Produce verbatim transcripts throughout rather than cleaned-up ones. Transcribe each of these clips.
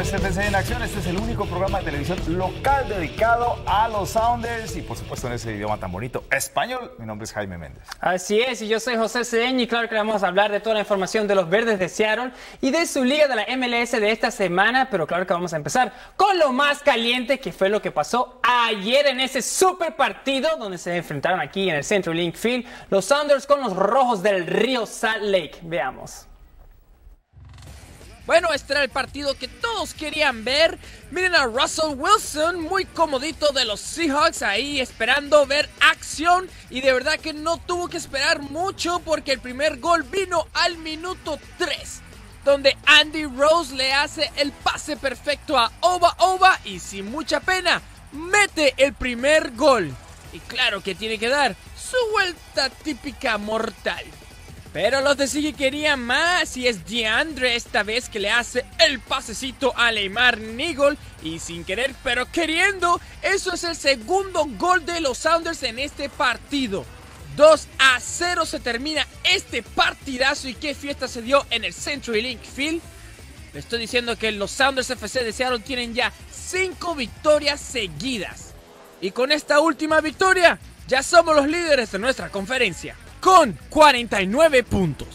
Sounders F C en acción. Este es el único programa de televisión local dedicado a los Sounders y por supuesto en ese idioma tan bonito, español. Mi nombre es Jaime Méndez. Así es, y yo soy José Cedeño y claro que vamos a hablar de toda la información de los Verdes de Seattle y de su liga de la M L S de esta semana, pero claro que vamos a empezar con lo más caliente, que fue lo que pasó ayer en ese super partido donde se enfrentaron aquí en el CenturyLink Field los Sounders con los Rojos del Río Salt Lake. Veamos. Bueno, este era el partido que todos querían ver. Miren a Russell Wilson, muy comodito de los Seahawks, ahí esperando ver acción. Y de verdad que no tuvo que esperar mucho porque el primer gol vino al minuto tres. Donde Andy Rose le hace el pase perfecto a Oba Oba y sin mucha pena mete el primer gol. Y claro que tiene que dar su vuelta típica mortal. Pero los de Sigue querían más y es DeAndre esta vez que le hace el pasecito a Neymar Nigel y sin querer pero queriendo, eso es el segundo gol de los Sounders en este partido. dos a cero se termina este partidazo y qué fiesta se dio en el CenturyLink Field. Le estoy diciendo que los Sounders F C de Seattle tienen ya cinco victorias seguidas. Y con esta última victoria ya somos los líderes de nuestra conferencia, con cuarenta y nueve puntos.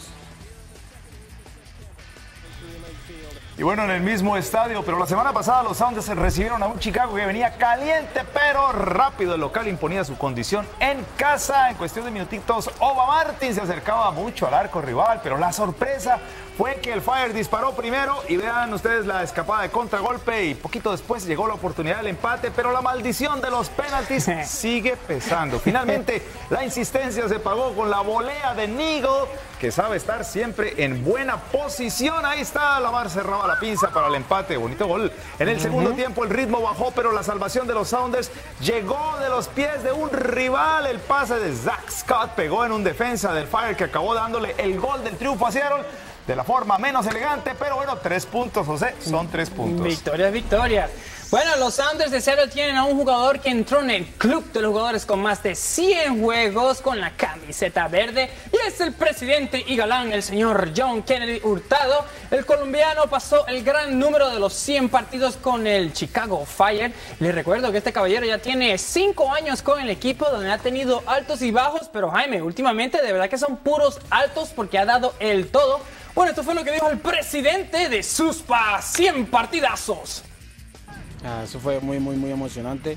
Y bueno, en el mismo estadio, pero la semana pasada los Sounders recibieron a un Chicago que venía caliente, pero rápido. El local imponía su condición en casa. En cuestión de minutitos, Oba Martin se acercaba mucho al arco rival, pero la sorpresa fue que el Fire disparó primero y vean ustedes la escapada de contragolpe y poquito después llegó la oportunidad del empate, pero la maldición de los penaltis sigue pesando. Finalmente, la insistencia se pagó con la volea de Nigel, que sabe estar siempre en buena posición. Ahí está, Lamar cerraba la pinza para el empate. Bonito gol. En el segundo uh-huh. tiempo el ritmo bajó, pero la salvación de los Sounders llegó de los pies de un rival. El pase de Zach Scott pegó en un defensa del Fire que acabó dándole el gol del triunfo a Seattle de la forma menos elegante, pero bueno, tres puntos, José, son tres puntos. Victoria, victoria. Bueno, los Sounders de Seattle tienen a un jugador que entró en el club de los jugadores con más de cien juegos con la camiseta verde y es el presidente y galán, el señor John Kennedy Hurtado. El colombiano pasó el gran número de los cien partidos con el Chicago Fire. Les recuerdo que este caballero ya tiene cinco años con el equipo donde ha tenido altos y bajos, pero Jaime, últimamente de verdad que son puros altos porque ha dado el todo. Bueno, esto fue lo que dijo el presidente de sus cien partidazos. Ah, eso fue muy, muy, muy emocionante.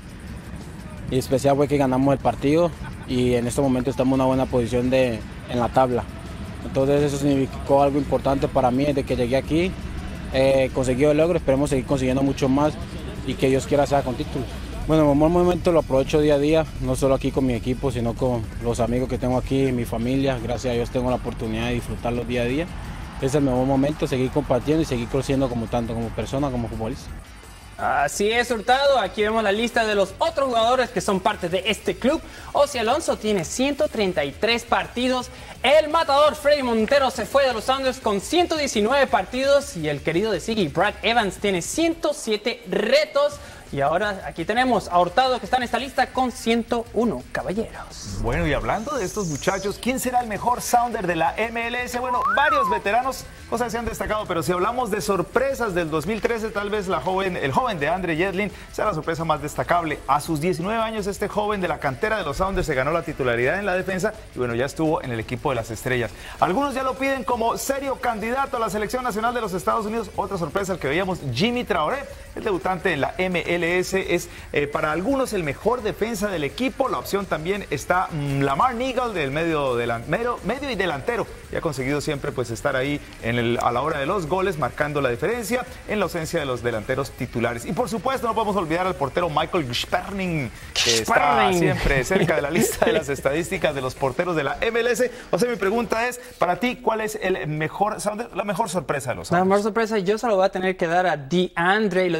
Y especial fue que ganamos el partido y en este momento estamos en una buena posición de, en la tabla. Entonces eso significó algo importante para mí desde que llegué aquí. He conseguido el logro, esperemos seguir consiguiendo mucho más y que Dios quiera sea con títulos. Bueno, el mejor momento lo aprovecho día a día, no solo aquí con mi equipo, sino con los amigos que tengo aquí, mi familia. Gracias a Dios tengo la oportunidad de disfrutarlo día a día. Es el mejor momento, seguir compartiendo y seguir creciendo como tanto como persona como futbolista. Así es, Hurtado. Aquí vemos la lista de los otros jugadores que son parte de este club. Ozzy Alonso tiene ciento treinta y tres partidos. El matador Freddy Montero se fue de los Sounders con ciento diecinueve partidos. Y el querido de Siggy, Brad Evans, tiene ciento siete retos. Y ahora aquí tenemos a Hurtado que está en esta lista con ciento uno caballeros. Bueno, y hablando de estos muchachos, ¿quién será el mejor Sounder de la M L S? Bueno, varios veteranos, cosas se han destacado, pero si hablamos de sorpresas del dos mil trece, tal vez la joven, el joven de Andre Yedlin sea la sorpresa más destacable. A sus diecinueve años, este joven de la cantera de los Sounders se ganó la titularidad en la defensa y bueno, ya estuvo en el equipo de las estrellas. Algunos ya lo piden como serio candidato a la selección nacional de los Estados Unidos. Otra sorpresa, el que veíamos, Jimmy Traoré, el debutante en la M L S, es eh, para algunos el mejor defensa del equipo. La opción también está mmm, Lamar Nigel, del medio, medio, medio y delantero, y ha conseguido siempre pues estar ahí en el, a la hora de los goles, marcando la diferencia en la ausencia de los delanteros titulares. Y por supuesto no podemos olvidar al portero Michael Sperning, que está siempre cerca de la lista de las estadísticas de los porteros de la M L S. O sea, mi pregunta es, para ti, ¿cuál es el mejor, la mejor sorpresa de los Sounders? La mejor sorpresa yo se lo voy a tener que dar a DeAndre, y lo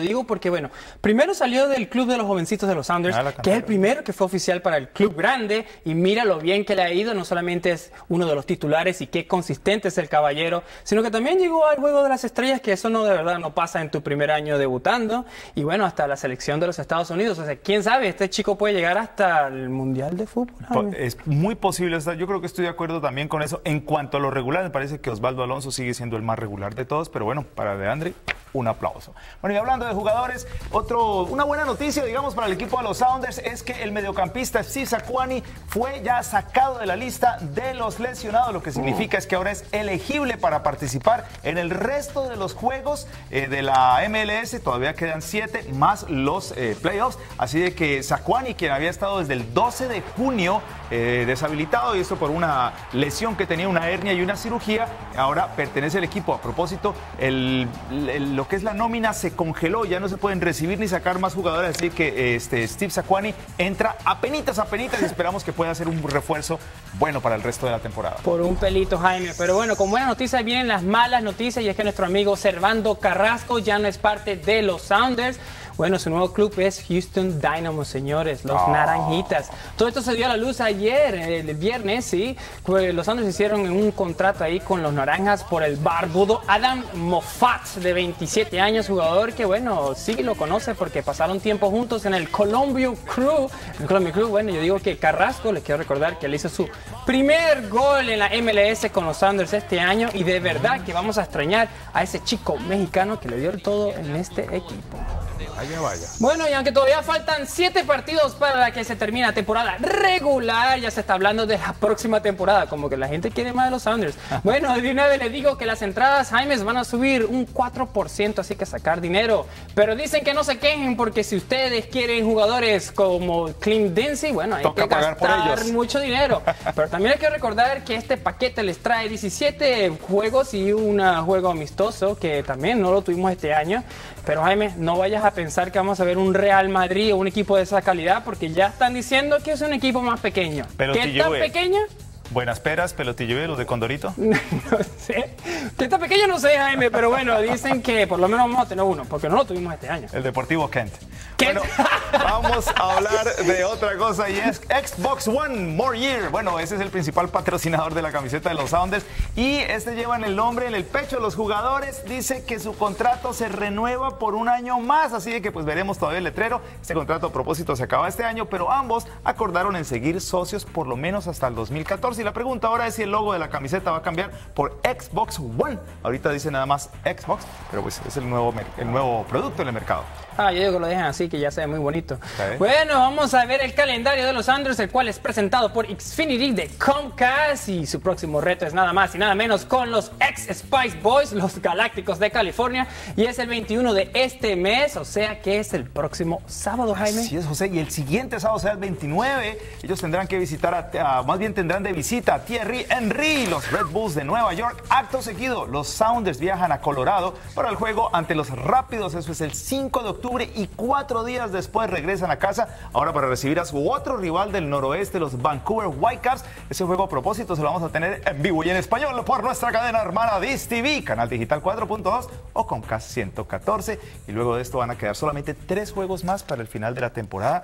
digo porque, bueno, primero salió del club de los jovencitos de los Sounders, Ah, que es el primero que fue oficial para el club grande, y mira lo bien que le ha ido, no solamente es uno de los titulares y qué consistente es el caballero, sino que también llegó al Juego de las Estrellas, que eso no de verdad no pasa en tu primer año debutando, y bueno, hasta la selección de los Estados Unidos. O sea, quién sabe, este chico puede llegar hasta el Mundial de Fútbol. Jaime. Es muy posible, yo creo que estoy de acuerdo también con eso. En cuanto a lo regular, me parece que Osvaldo Alonso sigue siendo el más regular de todos, pero bueno, para DeAndre, un aplauso. Bueno, y hablando de jugadores, otro, una buena noticia, digamos, para el equipo de los Sounders es que el mediocampista Steve Zakuani fue ya sacado de la lista de los lesionados, lo que significa es que ahora es elegible para participar en el resto de los juegos eh, de la M L S. Todavía quedan siete más los eh, playoffs, así de que Zakuani, quien había estado desde el doce de junio eh, deshabilitado, y esto por una lesión que tenía, una hernia y una cirugía, ahora pertenece al equipo. A propósito, el, el, lo que es la nómina se congeló, ya no se pueden recibir ni sacar más jugadores, así que este Steve Zakuani entra apenitas, apenitas, y esperamos que pueda ser un refuerzo bueno para el resto de la temporada. Por un pelito, Jaime. Pero bueno, con buenas noticias vienen las malas noticias, y es que nuestro amigo Servando Carrasco ya no es parte de los Sounders. Bueno, su nuevo club es Houston Dynamo, señores, los oh. Naranjitas. Todo esto se dio a la luz ayer, el viernes, sí. Pues los Sounders hicieron un contrato ahí con los Naranjas por el barbudo Adam Moffat, de veintisiete años, jugador que, bueno, sí lo conoce porque pasaron tiempo juntos en el Columbia Crew. El Columbia Crew, bueno, yo digo que Carrasco, les quiero recordar que él hizo su primer gol en la M L S con los Sounders este año, y de verdad que vamos a extrañar a ese chico mexicano que le dio el todo en este equipo. Vaya, vaya. Bueno, y aunque todavía faltan siete partidos para que se termine la temporada regular, ya se está hablando de la próxima temporada, como que la gente quiere más de los Sounders. Bueno, de una vez les digo que las entradas, Jaime, van a subir un cuatro por ciento, así que sacar dinero. Pero dicen que no se quejen, porque si ustedes quieren jugadores como Clint Dempsey, bueno, hay Toca que pagar por gastar ellos. mucho dinero. Pero también hay que recordar que este paquete les trae diecisiete juegos y un juego amistoso, que también no lo tuvimos este año. Pero Jaime, no vayas a pensar que vamos a ver un Real Madrid o un equipo de esa calidad, porque ya están diciendo que es un equipo más pequeño. Pero ¿Qué tan pequeño? Buenas peras, Pelotillo y los de Condorito. No sé. ¿Qué tan pequeño? No sé, Jaime, pero bueno, dicen que por lo menos vamos a tener uno, porque no lo tuvimos este año. El Deportivo Kent. Kent. Bueno, vamos a hablar de otra cosa, y es Xbox One More Year. Bueno, ese es el principal patrocinador de la camiseta de los Sounders, y este lleva en el nombre, en el pecho de los jugadores. Dice que su contrato se renueva por un año más, así de que pues veremos todavía el letrero. Este contrato, a propósito, se acaba este año, pero ambos acordaron en seguir socios por lo menos hasta el dos mil catorce. Y la pregunta ahora es si el logo de la camiseta va a cambiar por Xbox One. Ahorita dice nada más Xbox, pero pues es el nuevo, el nuevo producto en el mercado. Ah, yo digo que lo dejan así, que ya se ve muy bonito. ¿Eh? Bueno, vamos a ver el calendario de los Sounders, el cual es presentado por Xfinity de Comcast, y su próximo reto es nada más y nada menos con los ex-Spice Boys, los Galácticos de California, y es el veintiuno de este mes, o sea que es el próximo sábado, Jaime. Así es, José, y el siguiente sábado será el veintinueve. Ellos tendrán que visitar, a, a, más bien tendrán de visita a Thierry Henry, los Red Bulls de Nueva York. Acto seguido, los Sounders viajan a Colorado para el juego ante los Rápidos, eso es el cinco de octubre, y cuatro días después regresan a casa, ahora para recibir a su otro rival del noroeste, los Vancouver Whitecaps. Ese juego, a propósito, se lo vamos a tener en vivo y en español por nuestra cadena hermana Dish T V, canal digital cuatro punto dos o Comcast ciento catorce, y luego de esto van a quedar solamente tres juegos más para el final de la temporada.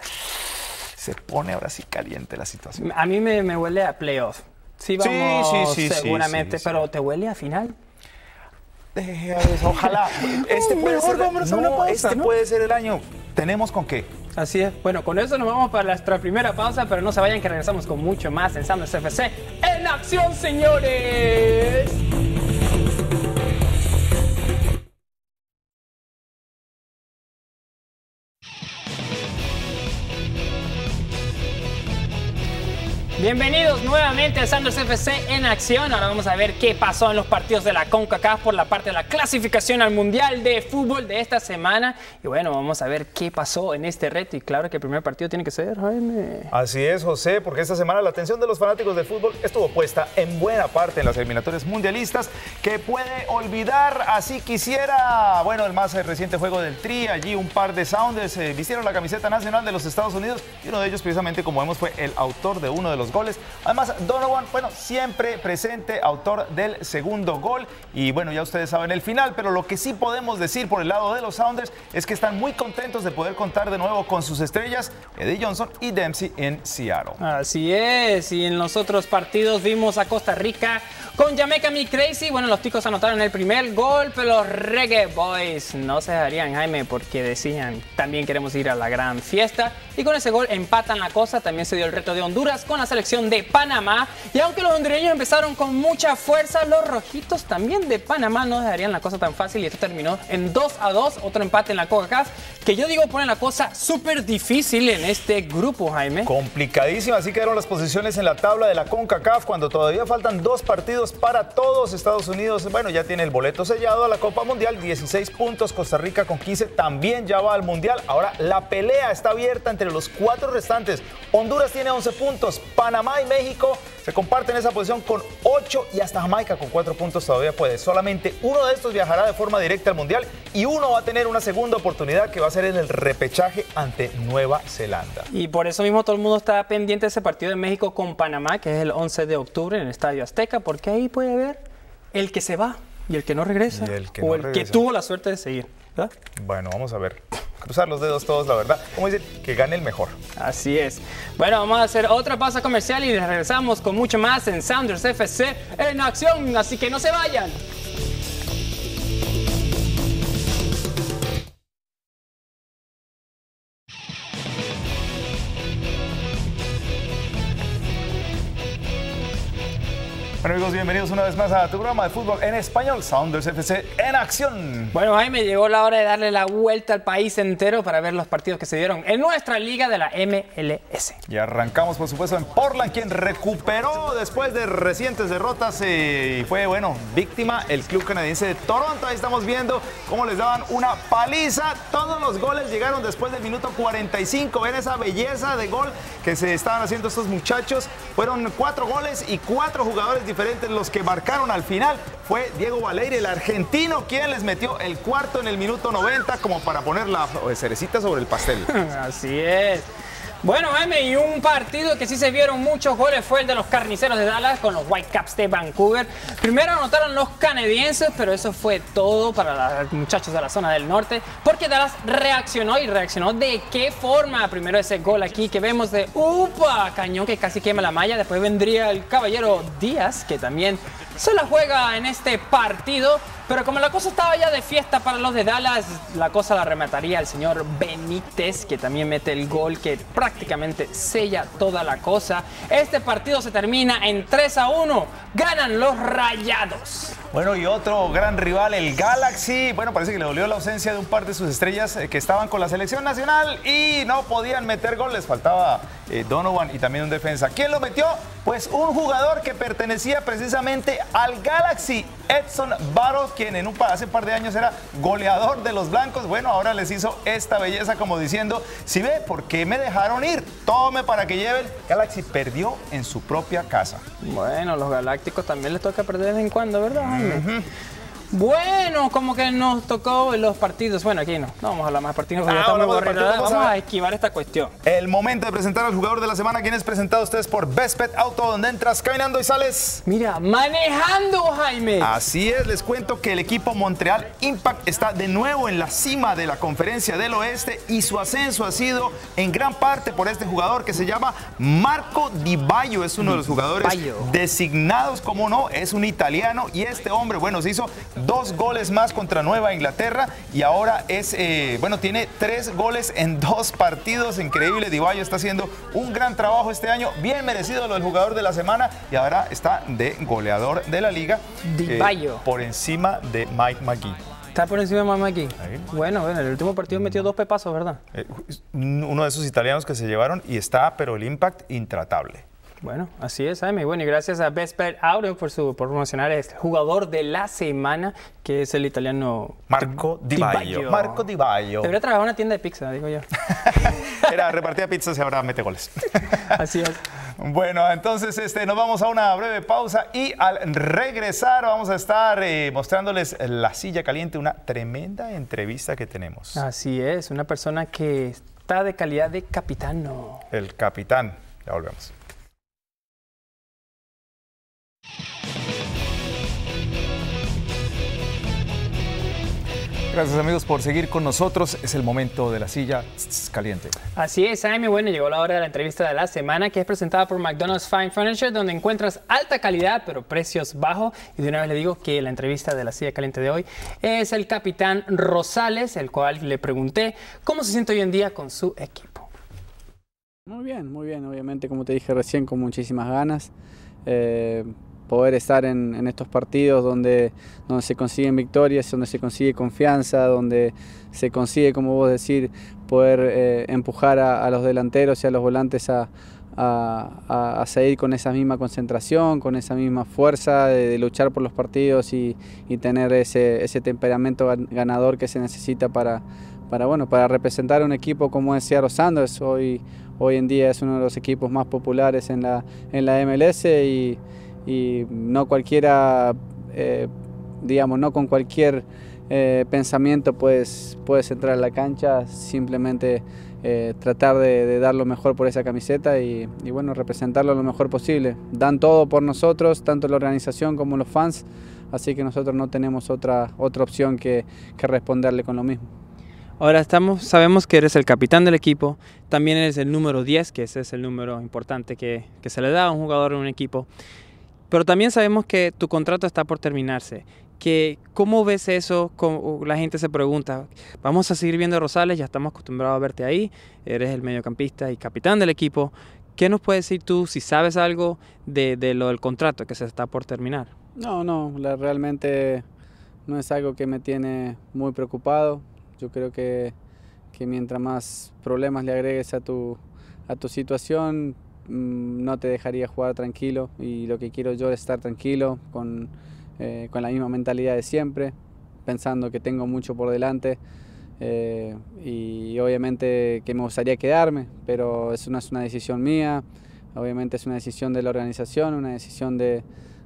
Se pone ahora sí caliente la situación. A mí me, me huele a playoff. Sí, vamos, sí, sí, sí, seguramente, sí, sí, pero sí. ¿te huele a final? Eh, Ojalá. Este, puede ser, no, este ¿no? puede ser el año. ¿Tenemos con qué? Así es. Bueno, con eso nos vamos para nuestra primera pausa, pero no se vayan, que regresamos con mucho más en Sounders F C en acción, señores. Bienvenidos nuevamente a Sounders F C en acción. Ahora vamos a ver qué pasó en los partidos de la CONCACAF por la parte de la clasificación al Mundial de Fútbol de esta semana. Y bueno, vamos a ver qué pasó en este reto. Y claro que el primer partido tiene que ser, Jaime. Así es, José, porque esta semana la atención de los fanáticos del fútbol estuvo puesta en buena parte en las eliminatorias mundialistas, que puede olvidar, así quisiera. Bueno, el más reciente juego del Tri, allí un par de Sounders eh, vistieron la camiseta nacional de los Estados Unidos, y uno de ellos, precisamente, como vemos, fue el autor de uno de los goles. Además, Donovan, bueno, siempre presente, autor del segundo gol. Y bueno, ya ustedes saben el final, pero lo que sí podemos decir por el lado de los Sounders es que están muy contentos de poder contar de nuevo con sus estrellas, Eddie Johnson y Dempsey en Seattle. Así es, y en los otros partidos vimos a Costa Rica con Jamaica Me Crazy. Bueno, los ticos anotaron el primer gol, pero los Reggae Boys no se dejarían, Jaime, porque decían, también queremos ir a la gran fiesta. Y con ese gol empatan la cosa. También se dio el reto de Honduras con la selección de Panamá. Y aunque los hondureños empezaron con mucha fuerza, los rojitos también de Panamá no dejarían la cosa tan fácil. Y esto terminó en dos a dos, otro empate en la CONCACAF, que yo digo pone la cosa súper difícil en este grupo, Jaime. Complicadísima, así quedaron las posiciones en la tabla de la CONCACAF cuando todavía faltan dos partidos para todos. Estados Unidos, bueno, ya tiene el boleto sellado a la Copa Mundial, dieciséis puntos, Costa Rica con quince también ya va al Mundial. Ahora la pelea está abierta entre los cuatro restantes. Honduras tiene once puntos, Panamá y México se comparten esa posición con ocho y hasta Jamaica con cuatro puntos todavía puede. Solamente uno de estos viajará de forma directa al Mundial y uno va a tener una segunda oportunidad que va a ser en el repechaje ante Nueva Zelanda. Y por eso mismo todo el mundo está pendiente de ese partido de México con Panamá, que es el once de octubre en el Estadio Azteca, porque ahí puede haber el que se va y el que no regresa, el que o no el regresa. que tuvo la suerte de seguir, ¿verdad? Bueno, vamos a ver. Cruzar los dedos todos, la verdad. Como dicen, que gane el mejor. Así es. Bueno, vamos a hacer otra pausa comercial y regresamos con mucho más en Sounders F C en acción, así que no se vayan. Bueno amigos, bienvenidos una vez más a tu programa de fútbol en español, Sounders F C en acción. Bueno, Jaime, llegó la hora de darle la vuelta al país entero para ver los partidos que se dieron en nuestra liga de la M L S. Y arrancamos, por supuesto, en Portland, quien recuperó después de recientes derrotas eh, y fue, bueno, víctima el club canadiense de Toronto. Ahí estamos viendo cómo les daban una paliza. Todos los goles llegaron después del minuto cuarenta y cinco. Ven esa belleza de gol que se estaban haciendo estos muchachos. Fueron cuatro goles y cuatro jugadores diferentes los que marcaron al final. Fue Diego Valeire, el argentino, quien les metió el cuarto en el minuto noventa como para poner la cerecita sobre el pastel. Así es. Bueno, Jaime, y un partido que sí se vieron muchos goles fue el de los Carniceros de Dallas con los Whitecaps de Vancouver. Primero anotaron los canadienses, pero eso fue todo para los muchachos de la zona del norte, porque Dallas reaccionó y reaccionó de qué forma. Primero ese gol aquí que vemos de upa, cañón que casi quema la malla. Después vendría el caballero Díaz, que también se la juega en este partido. Pero como la cosa estaba ya de fiesta para los de Dallas, la cosa la remataría el señor Benítez, que también mete el gol que prácticamente sella toda la cosa. Este partido se termina en tres a uno. Ganan los Rayados. Bueno, y otro gran rival, el Galaxy. Bueno, parece que le dolió la ausencia de un par de sus estrellas eh, que estaban con la selección nacional y no podían meter gol. Les faltaba eh, Donovan y también un defensa. ¿Quién lo metió? Pues un jugador que pertenecía precisamente al Galaxy, Edson Barros, quien en un, hace un par de años era goleador de los blancos. Bueno, ahora les hizo esta belleza como diciendo, si ve, ¿por qué me dejaron ir? Tome para que lleven. Galaxy perdió en su propia casa. Bueno, los galácticos también les toca perder de vez en cuando, ¿verdad? Uh-huh. Bueno, como que nos tocó los partidos. Bueno, aquí no, no vamos a hablar más de partidos porque ah, ya estamos partidos, vamos, vamos a esquivar esta cuestión. El momento de presentar al jugador de la semana, quien es presentado a ustedes por Best Bet Auto, donde entras caminando y sales. Mira, manejando, Jaime. Así es, les cuento que el equipo Montreal Impact está de nuevo en la cima de la Conferencia del Oeste y su ascenso ha sido en gran parte por este jugador que se llama Marco Di Baio. Es uno de los jugadores Baio. designados, como no, es un italiano y este hombre, bueno, se hizo dos goles más contra Nueva Inglaterra y ahora es, eh, bueno, tiene tres goles en dos partidos. Increíble, Di Baio está haciendo un gran trabajo este año, bien merecido lo del jugador de la semana y ahora está de goleador de la liga. Di Baio. Eh, por encima de Mike McGee. Está por encima de Mike McGee. Bueno, bueno, el último partido metió dos pepazos, ¿verdad? Eh, uno de esos italianos que se llevaron y está, pero el Impact intratable. Bueno, así es, Jaime. Bueno, y gracias a Best Bet Auto por, su, por promocionar el jugador de la semana, que es el italiano Marco Di Baio. Marco Di Baio. Debería trabajar en una tienda de pizza, digo yo. Era repartía pizzas y ahora mete goles. Así es. Bueno, entonces este, nos vamos a una breve pausa y al regresar vamos a estar eh, mostrándoles la silla caliente, una tremenda entrevista que tenemos. Así es, una persona que está de calidad de capitano. El capitán. Ya volvemos. Gracias amigos por seguir con nosotros. Es el momento de la silla caliente. Así es, Jaime. Bueno, llegó la hora de la entrevista de la semana, que es presentada por McDonald's Fine Furniture, donde encuentras alta calidad pero precios bajos. Y de una vez le digo que la entrevista de la silla caliente de hoy es el capitán Rosales, el cual le pregunté cómo se siente hoy en día con su equipo. Muy bien, muy bien. Obviamente, como te dije recién, con muchísimas ganas. Eh, poder estar en, en estos partidos donde, donde se consiguen victorias, donde se consigue confianza, donde se consigue, como vos decís, poder eh, empujar a, a los delanteros y a los volantes a, a, a seguir con esa misma concentración, con esa misma fuerza de, de luchar por los partidos y, y tener ese, ese temperamento ganador que se necesita para, para, bueno, para representar a un equipo como es Seattle Sounders. Hoy, hoy en día es uno de los equipos más populares en la, en la M L S y y no cualquiera, eh, digamos, no con cualquier eh, pensamiento puedes, puedes entrar a la cancha, simplemente eh, tratar de, de dar lo mejor por esa camiseta y, y bueno, representarlo lo mejor posible. Dan todo por nosotros, tanto la organización como los fans, así que nosotros no tenemos otra, otra opción que, que responderle con lo mismo. Ahora estamos, sabemos que eres el capitán del equipo, también eres el número diez, que ese es el número importante que, que se le da a un jugador en un equipo. Pero también sabemos que tu contrato está por terminarse. Que, ¿cómo ves eso? La gente se pregunta, vamos a seguir viendo a Rosales, ya estamos acostumbrados a verte ahí, eres el mediocampista y capitán del equipo. ¿Qué nos puedes decir tú, si sabes algo de, de lo del contrato que se está por terminar? No, no, la, realmente no es algo que me tiene muy preocupado. Yo creo que, que mientras más problemas le agregues a tu, a tu situación, no te dejaría jugar tranquilo, y lo que quiero yo es estar tranquilo con, eh, con la misma mentalidad de siempre, pensando que tengo mucho por delante eh, y obviamente que me gustaría quedarme, pero es una, es una decisión mía, obviamente es una decisión de la organización, una decisión de,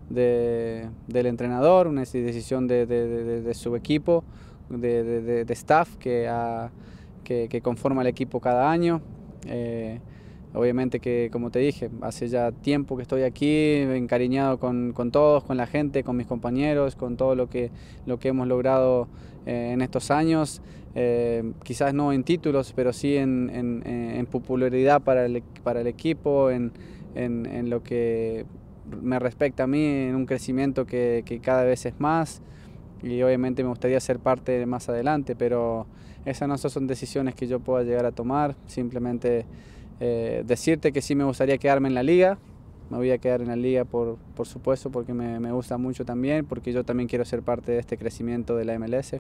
de, del entrenador, una decisión de, de, de, de su equipo, de, de, de staff que, ha, que, que conforma el equipo cada año. Eh, Obviamente que, como te dije, hace ya tiempo que estoy aquí, encariñado con, con todos, con la gente, con mis compañeros, con todo lo que, lo que hemos logrado eh, en estos años. Eh, quizás no en títulos, pero sí en, en, en popularidad para el, para el equipo, en, en, en lo que me respecta a mí, en un crecimiento que, que cada vez es más. Y obviamente me gustaría ser parte más adelante, pero esas no son decisiones que yo pueda llegar a tomar. Simplemente Eh, decirte que sí me gustaría quedarme en la liga, me voy a quedar en la liga por, por supuesto, porque me, me gusta mucho también, porque yo también quiero ser parte de este crecimiento de la M L S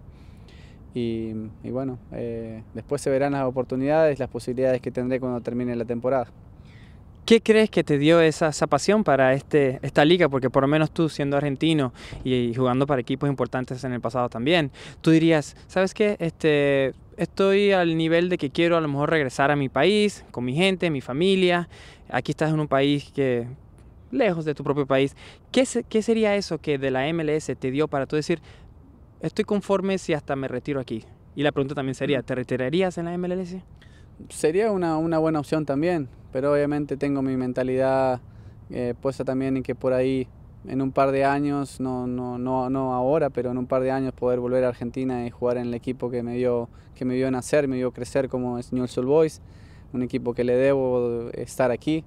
y, y bueno, eh, después se verán las oportunidades, las posibilidades que tendré cuando termine la temporada. ¿Qué crees que te dio esa, esa pasión para este, esta liga? Porque por lo menos tú, siendo argentino y, y jugando para equipos importantes en el pasado también, tú dirías, ¿sabes qué? Este, estoy al nivel de que quiero a lo mejor regresar a mi país, con mi gente, mi familia. Aquí estás en un país que, lejos de tu propio país. ¿Qué, qué sería eso que de la M L S te dio para tú decir, estoy conforme si hasta me retiro aquí? Y la pregunta también sería, ¿te retirarías en la M L S? Sería una, una buena opción también, pero obviamente tengo mi mentalidad eh, puesta también en que por ahí en un par de años, no, no, no, no ahora, pero en un par de años poder volver a Argentina y jugar en el equipo que me dio, que me vio nacer, me vio crecer como es Newell's Old Boys, un equipo que le debo estar aquí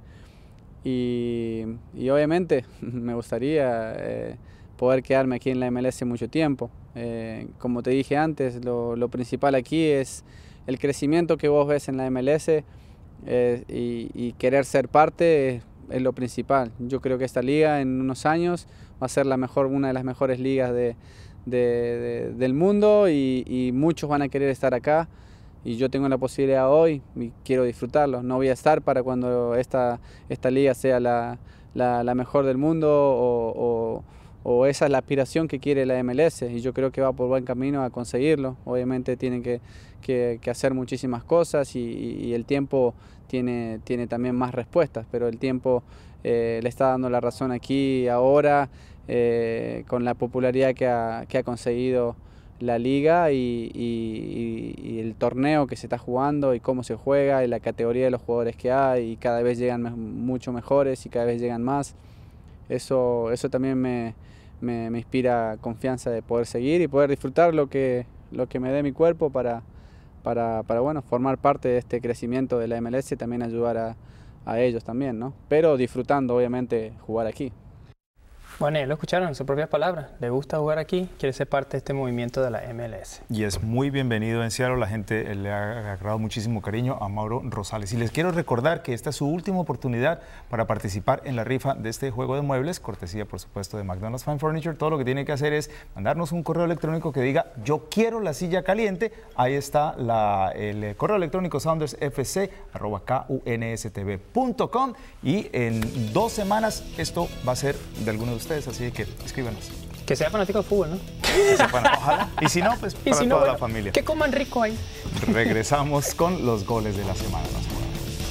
y, y obviamente me gustaría eh, poder quedarme aquí en la M L S mucho tiempo. Eh, como te dije antes, lo, lo principal aquí es el crecimiento que vos ves en la M L S eh, y, y querer ser parte es, es lo principal. Yo creo que esta liga en unos años va a ser la mejor, una de las mejores ligas de, de, de, del mundo y, y muchos van a querer estar acá y yo tengo la posibilidad hoy y quiero disfrutarlo. No voy a estar para cuando esta, esta liga sea la, la, la mejor del mundo o, o o esa es la aspiración que quiere la M L S y yo creo que va por buen camino a conseguirlo. Obviamente tienen que, que, que hacer muchísimas cosas y, y el tiempo tiene, tiene también más respuestas, pero el tiempo eh, le está dando la razón aquí ahora eh, con la popularidad que ha, que ha conseguido la liga y, y, y el torneo que se está jugando y cómo se juega y la categoría de los jugadores que hay y cada vez llegan mucho mejores y cada vez llegan más. Eso, eso también me, me, me inspira confianza de poder seguir y poder disfrutar lo que, lo que me dé mi cuerpo para, para, para bueno, formar parte de este crecimiento de la M L S y también ayudar a, a ellos también, ¿no? Pero disfrutando, obviamente, jugar aquí. Bueno, ya lo escucharon en sus propias palabras. Le gusta jugar aquí, quiere ser parte de este movimiento de la M L S. Y es muy bienvenido en Seattle. La gente le ha agarrado muchísimo cariño a Mauro Rosales. Y les quiero recordar que esta es su última oportunidad para participar en la rifa de este juego de muebles, cortesía, por supuesto, de McDonald's Fine Furniture. Todo lo que tiene que hacer es mandarnos un correo electrónico que diga yo quiero la silla caliente. Ahí está la, el correo electrónico soundersfc arroba kunstv punto com, y en dos semanas esto va a ser de alguno de ustedes. Así que escríbanos. Que sea fanático de fútbol, ¿no? Bueno, ojalá. Y si no, pues para si no, toda bueno, la familia. Que coman rico ahí. Regresamos con los goles de la semana. La semana.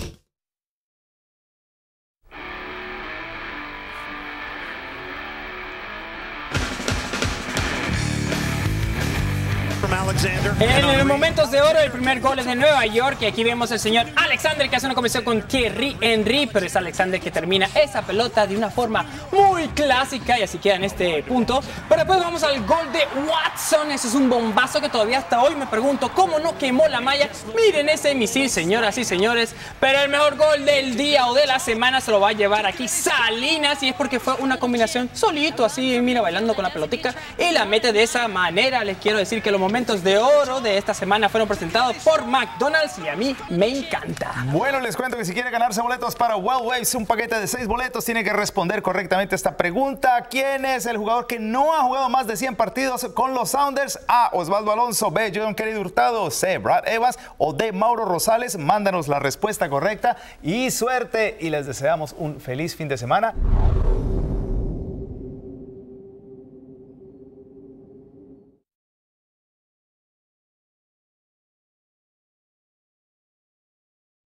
En los momentos de oro, el primer gol es de Nueva York y aquí vemos al señor Alexander que hace una combinación con Thierry Henry, pero es Alexander que termina esa pelota de una forma muy clásica y así queda en este punto. Pero después vamos al gol de Watson, eso es un bombazo que todavía hasta hoy me pregunto cómo no quemó la malla. Miren ese misil, señoras y señores, pero el mejor gol del día o de la semana se lo va a llevar aquí Salinas y es porque fue una combinación solito, así mira bailando con la pelotica y la mete de esa manera. Les quiero decir que los momentos de oro de esta semana fueron presentados por McDonald's y a mí me encanta. Bueno, les cuento que si quiere ganarse boletos para Wild Waves, un paquete de seis boletos, tiene que responder correctamente esta pregunta. ¿Quién es el jugador que no ha jugado más de cien partidos con los Sounders? A. Osvaldo Alonso, B. John Kennedy Hurtado, C. Brad Evans o D. Mauro Rosales. Mándanos la respuesta correcta y suerte y les deseamos un feliz fin de semana.